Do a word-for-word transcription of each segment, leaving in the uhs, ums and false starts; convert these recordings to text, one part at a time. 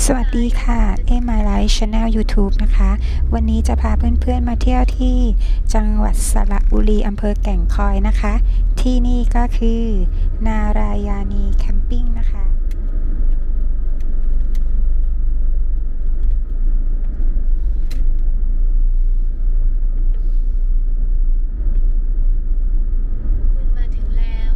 สวัสดีค่ะ เอ My Life Channel YouTube นะคะ วันนี้จะพาเพื่อนๆมาเที่ยวที่จังหวัดสระบุรีอำเภอแก่งคอยนะคะ ที่นี่ก็คือนารายานีแคมปิ้งนะคะคุณมาถึงแล้ว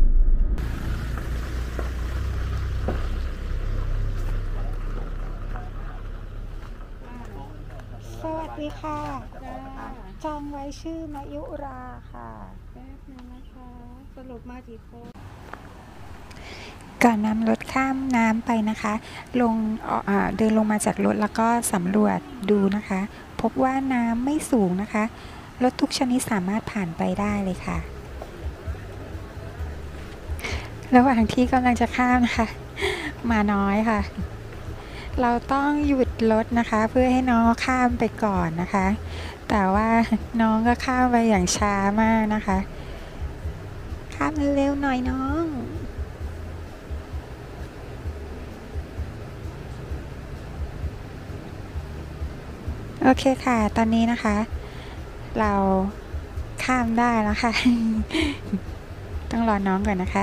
สวัสดีค่ะจองไว้ชื่อมายุราค่ะแป๊บนึงนะคะสรุปมากี่คนก่อนนำรถข้ามน้ำไปนะคะลงเอ่อเดินลงมาจากรถแล้วก็สำรวจดูนะคะ พบว่าน้ำไม่สูงนะคะรถทุกชนิดสามารถผ่านไปได้เลยค่ะระหว่างที่กำลังจะข้ามนะคะมาน้อยค่ะเราต้องหยุดรถนะคะเพื่อให้น้องข้ามไปก่อนนะคะแต่ว่าน้องก็ข้ามไปอย่างช้ามากนะคะข้ามเร็วๆหน่อยน้องโอเคค่ะตอนนี้นะคะเราข้ามได้แล้วค่ะ ต้องรอน้องก่อนนะคะ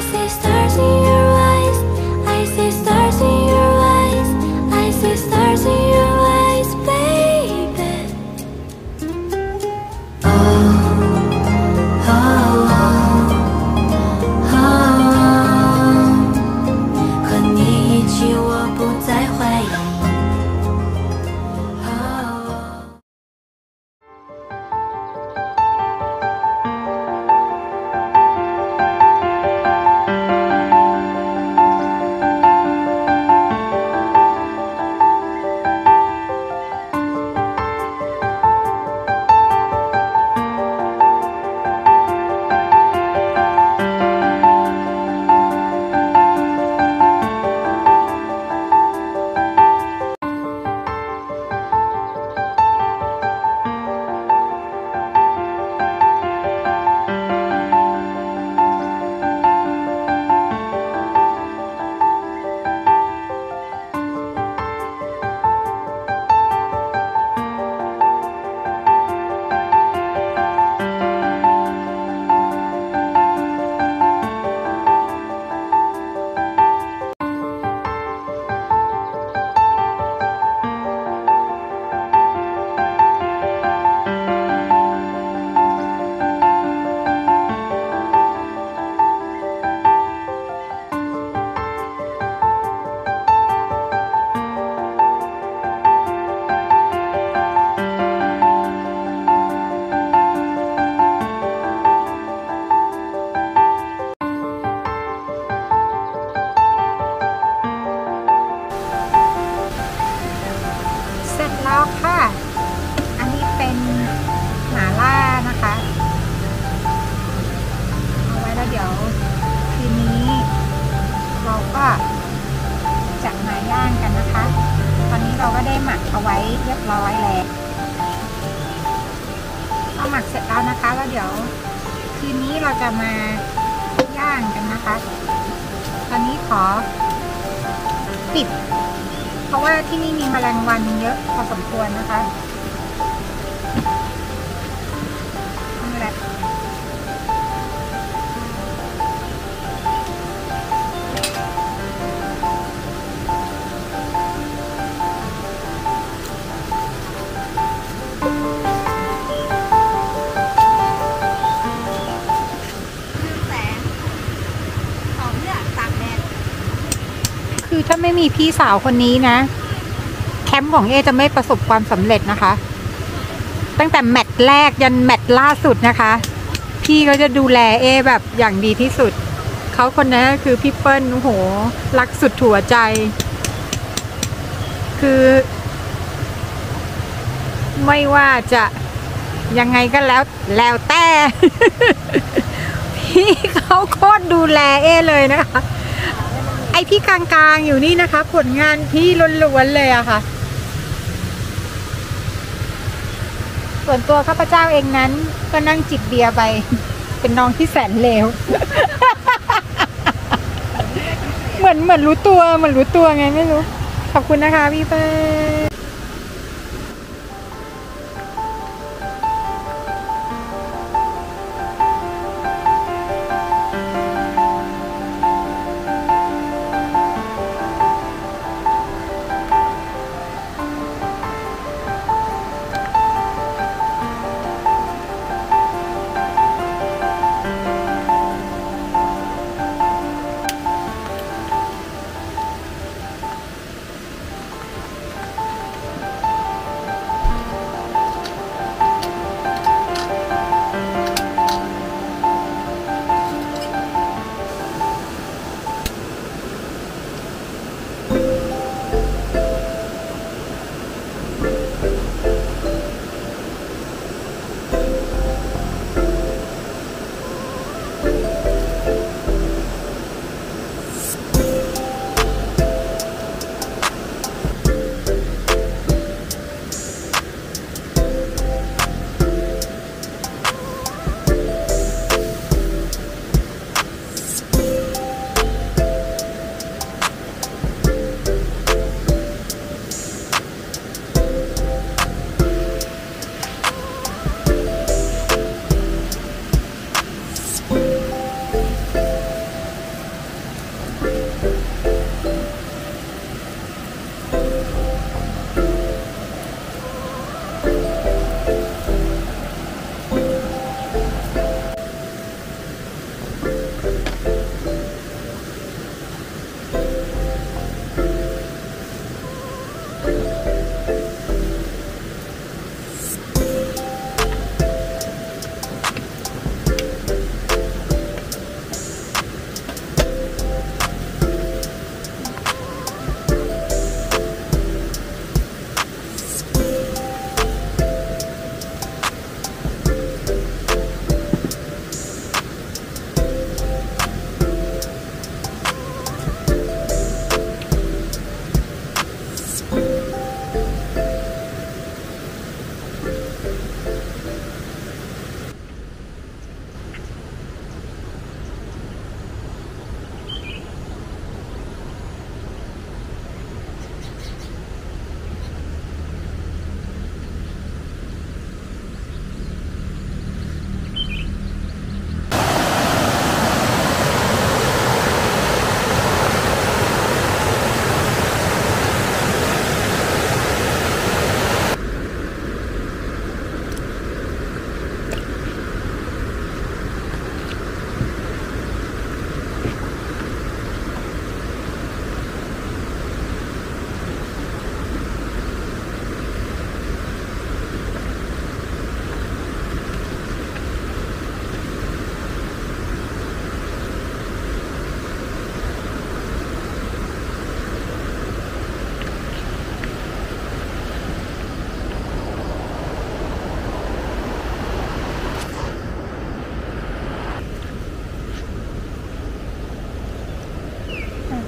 see stars in your eyes. I see stars in your eyes. I see stars in your eyes, baby. Oh, oh, oh, oh. 和你一起，我不再怀疑。 เสร็จแล้วค่ะ อันนี้เป็นหม่าล่านะคะ เอาไว้แล้วเดี๋ยวคืนนี้ เราก็จะมาย่างกันนะคะ ตอนนี้เราก็ได้หมักเอาไว้เรียบร้อยแล้วเอาหมักเสร็จแล้วนะคะ แล้วเดี๋ยวคืนนี้เราจะมาย่างกันนะคะ ตอนนี้ขอปิด เพราะว่าที่นี่มีแมลงวันเยอะพอสมควรนะคะนี่แหละคือถ้าไม่มีพี่สาวคนนี้นะ แคมป์ของเอจะไม่ประสบความสำเร็จนะคะ ตั้งแต่แมตช์แรกยันแมตช์ล่าสุดนะคะ พี่ก็จะดูแลเอแบบอย่างดีที่สุด เขาคนนั้นก็คือพี่เปิ้ลโอ้โหรักสุดหัวใจ คือ ไม่ว่าจะยังไงก็แล้วแล้วแต่ พี่เขาโคตรดูแลเอเลยนะคะ ไอพี่กลางๆอยู่นี่นะคะ ผลงานพี่ล้วนๆเลยอะค่ะ ส่วนตัวข้าพเจ้าเองนั้นก็นั่งจิบเบียร์ไป เป็นน้องที่แสนเลว เหมือนเหมือนรู้ตัวเหมือนรู้ตัวไงไม่รู้ ขอบคุณนะคะพี่เป้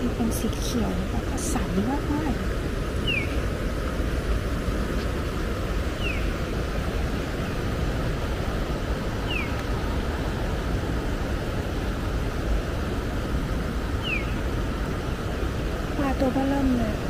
คือเป็นสีเขียวแบบใสมากๆปลาตัวเบ้อเริ่มเลย